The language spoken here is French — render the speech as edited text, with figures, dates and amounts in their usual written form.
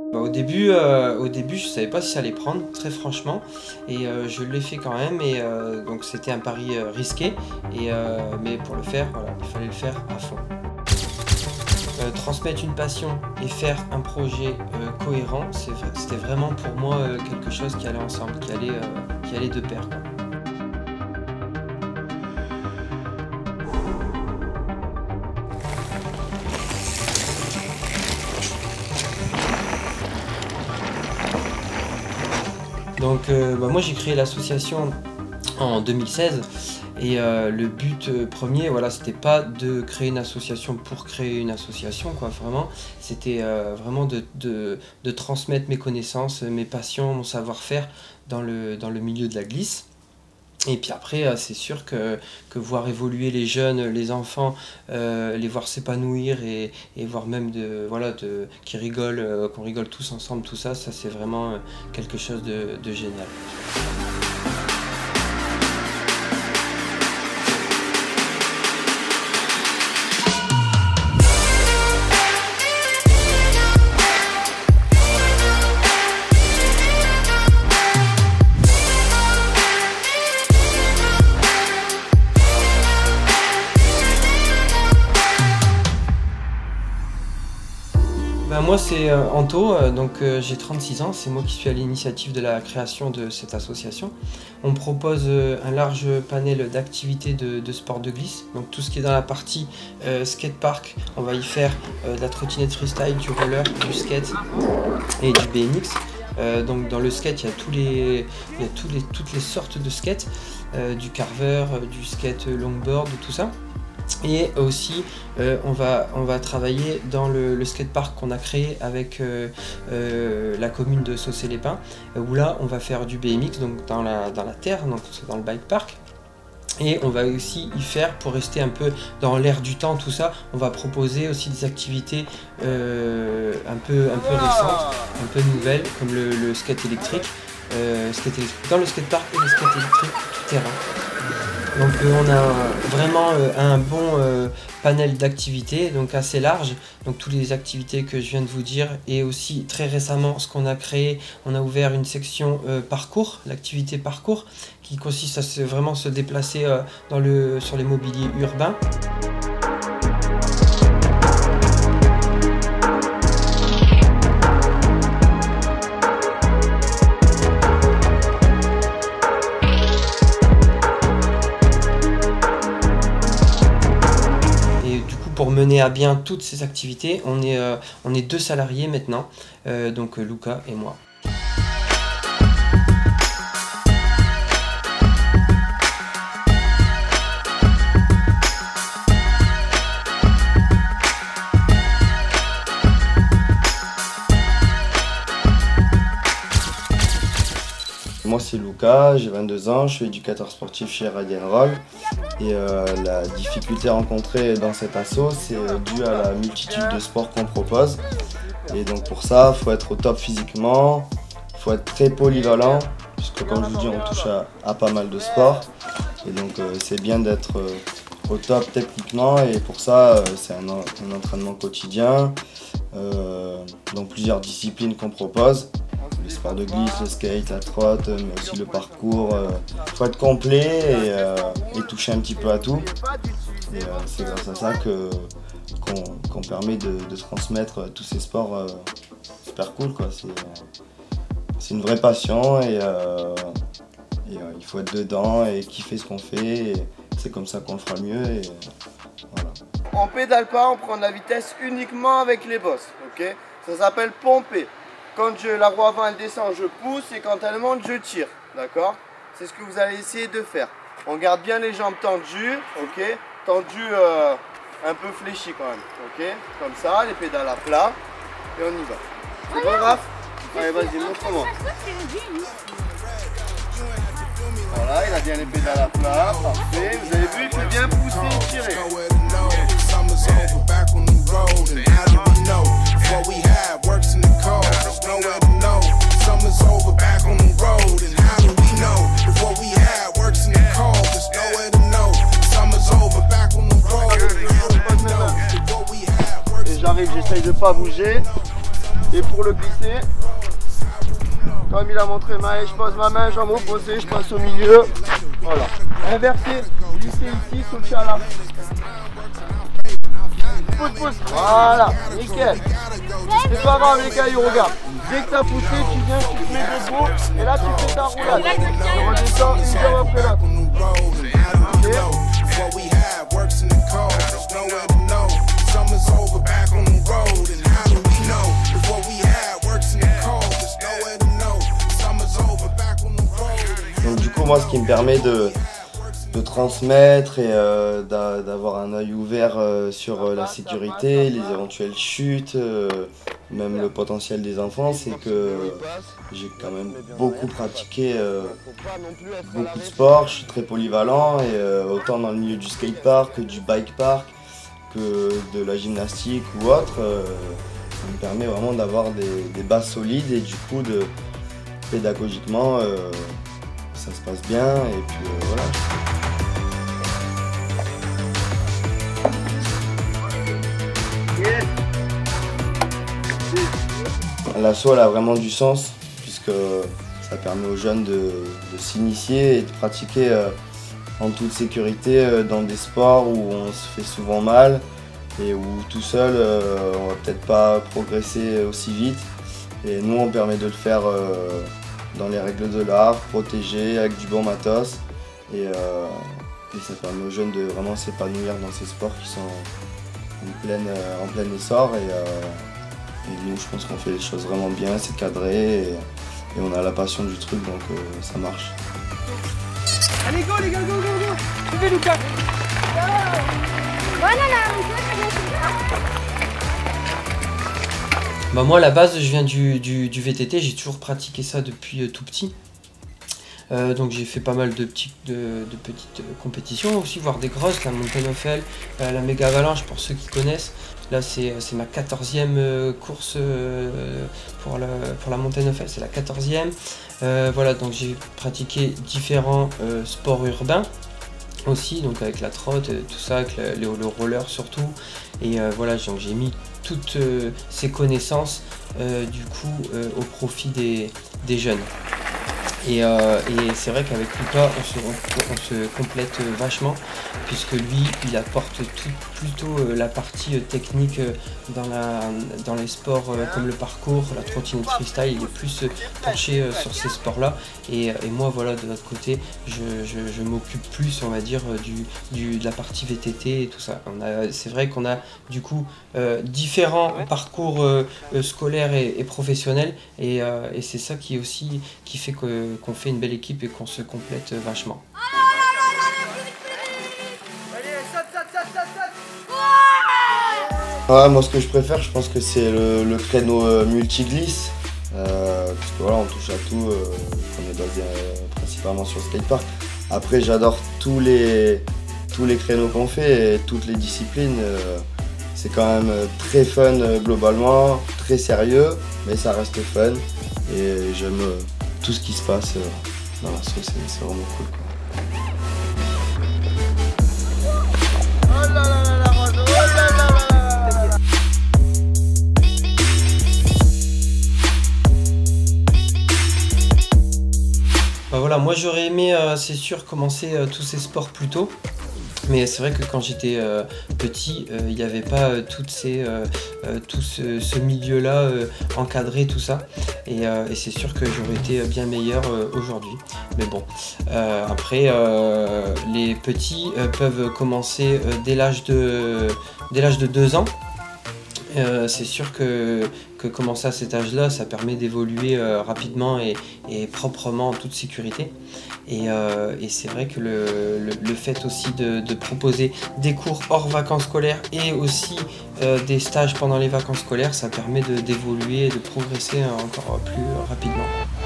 Au début, je savais pas si ça allait prendre, très franchement, et je l'ai fait quand même, et donc c'était un pari risqué, et, mais pour le faire, voilà, il fallait le faire à fond. Transmettre une passion et faire un projet cohérent, c'était vraiment pour moi quelque chose qui allait ensemble, qui allait de pair, quoi. Donc moi j'ai créé l'association en 2016 et le but premier, voilà, c'était pas de créer une association pour créer une association, quoi, vraiment. C'était vraiment de transmettre mes connaissances, mes passions, mon savoir-faire dans le milieu de la glisse. Et puis après, c'est sûr que voir évoluer les jeunes, les enfants, les voir s'épanouir et voir même qu'ils rigolent, qu'on rigole tous ensemble, tout ça, c'est vraiment quelque chose de génial. Moi c'est Anto, j'ai 36 ans, c'est moi qui suis à l'initiative de la création de cette association. On propose un large panel d'activités de sport de glisse, donc tout ce qui est dans la partie skatepark, on va y faire de la trottinette freestyle, du roller, du skate et du BMX. Donc dans le skate, il y a toutes les sortes de skate, du carver, du skate longboard, tout ça. Et aussi on va travailler dans le skatepark qu'on a créé avec la commune de Saucé-les-Pins, où là on va faire du BMX donc dans la terre, donc dans le bike park. Et on va aussi y faire, pour rester un peu dans l'air du temps, tout ça, on va proposer aussi des activités un peu récentes, un peu nouvelles, comme le skate électrique. Dans le skatepark et le skate électrique tout terrain. Donc on a vraiment un bon panel d'activités, donc assez large, donc toutes les activités que je viens de vous dire, et aussi très récemment ce qu'on a créé, on a ouvert une section parcours, l'activité parcours, qui consiste à vraiment se déplacer sur les mobiliers urbains. Pour mener à bien toutes ces activités, on est 2 salariés maintenant, donc Luca et moi. Moi c'est Luca, j'ai 22 ans, je suis éducateur sportif chez Radian Roll. Et la difficulté rencontrée dans cet assaut, c'est dû à la multitude de sports qu'on propose. Et donc pour ça, il faut être au top physiquement, il faut être très polyvalent, puisque comme je vous dis, on touche à pas mal de sports. Et donc c'est bien d'être au top techniquement, et pour ça, c'est un entraînement quotidien, donc plusieurs disciplines qu'on propose. Le sport de glisse, le skate, la trotte, mais aussi le parcours. Il faut être complet et toucher un petit peu à tout. Et c'est grâce à ça qu'on permet de transmettre tous ces sports super cool, quoi. C'est une vraie passion et il faut être dedans et kiffer ce qu'on fait. C'est comme ça qu'on le fera mieux. Et voilà. On pédale pas, on prend de la vitesse uniquement avec les bosses. Okay, ça s'appelle pomper. Quand la roue avant elle descend, je pousse, et quand elle monte, je tire. D'accord? C'est ce que vous allez essayer de faire. On garde bien les jambes tendues, ok? Tendues un peu fléchies quand même, ok? Comme ça, les pédales à plat, et on y va. C'est bon, Raph? Allez, vas-y, montre-moi. Voilà, il a bien les pédales à plat, parfait. Vous avez vu, il fait bien pousser et tirer. Et j'arrive, j'essaye de pas bouger. Et pour le glisser, comme il a montré Maë, je pose ma main, jambe opposée, je passe au milieu. Voilà. Inversé, glisser ici, sauter à la. Pousse. Voilà, nickel. C'est pas grave les gars, regarde. Dès que t'as poussé, tu viens, tu te mets debout et là tu fais ta roulade. Tu redescends une jambe après l'autre. Donc du coup moi ce qui me permet de transmettre et d'avoir un œil ouvert sur la sécurité, les éventuelles chutes, même le potentiel des enfants, c'est que j'ai quand même beaucoup pratiqué beaucoup de sports, je suis très polyvalent et autant dans le milieu du skatepark que du bikepark, que de la gymnastique ou autre, ça me permet vraiment d'avoir des bases solides et du coup pédagogiquement ça se passe bien et puis voilà. L'assaut a vraiment du sens puisque ça permet aux jeunes de s'initier et de pratiquer en toute sécurité dans des sports où on se fait souvent mal et où tout seul on va peut-être pas progresser aussi vite. Et nous on permet de le faire dans les règles de l'art, protégé, avec du bon matos. Et ça permet aux jeunes de vraiment s'épanouir dans ces sports qui sont en plein essor. Et nous, je pense qu'on fait les choses vraiment bien, c'est cadré et on a la passion du truc, donc ça marche. Allez, go les gars, go. Suivez Lucas. Bah moi à la base je viens du VTT, j'ai toujours pratiqué ça depuis tout petit. Donc j'ai fait pas mal de petites compétitions aussi, voire des grosses, la Mountain of Hell, la Méga Avalanche pour ceux qui connaissent. Là c'est ma 14e course pour la Mountain of Hell, c'est la 14e. Voilà, donc j'ai pratiqué différents sports urbains aussi, donc avec la trotte, tout ça, avec le roller surtout. Et voilà, donc j'ai mis toutes ces connaissances du coup au profit des jeunes. Et c'est vrai qu'avec Lucas on se complète vachement puisque lui il apporte plutôt la partie technique dans les sports comme le parcours, la trottinette freestyle, il est plus penché sur ces sports là et moi voilà de l'autre côté je m'occupe plus on va dire de la partie VTT et tout ça. C'est vrai qu'on a du coup différents parcours scolaires et professionnels et c'est ça qui fait qu'on fait une belle équipe et qu'on se complète vachement. Ouais, moi ce que je préfère, je pense que c'est le créneau multi-glisse. Parce que voilà, on touche à tout, on est basé principalement sur le skatepark. Après j'adore tous les créneaux qu'on fait et toutes les disciplines. C'est quand même très fun globalement, très sérieux, mais ça reste fun. Et j'aime tout ce qui se passe dans la sauce, c'est vraiment cool, quoi. Bah voilà, moi j'aurais aimé, c'est sûr, commencer tous ces sports plus tôt. Mais c'est vrai que quand j'étais petit, il n'y avait pas tout ce milieu-là encadré, tout ça. Et c'est sûr que j'aurais été bien meilleur aujourd'hui. Mais bon, après, les petits peuvent commencer dès l'âge de 2 ans. C'est sûr que commencer à cet âge-là, ça permet d'évoluer rapidement et proprement en toute sécurité. Et c'est vrai que le fait aussi de proposer des cours hors vacances scolaires et aussi des stages pendant les vacances scolaires, ça permet d'évoluer et de progresser encore plus rapidement.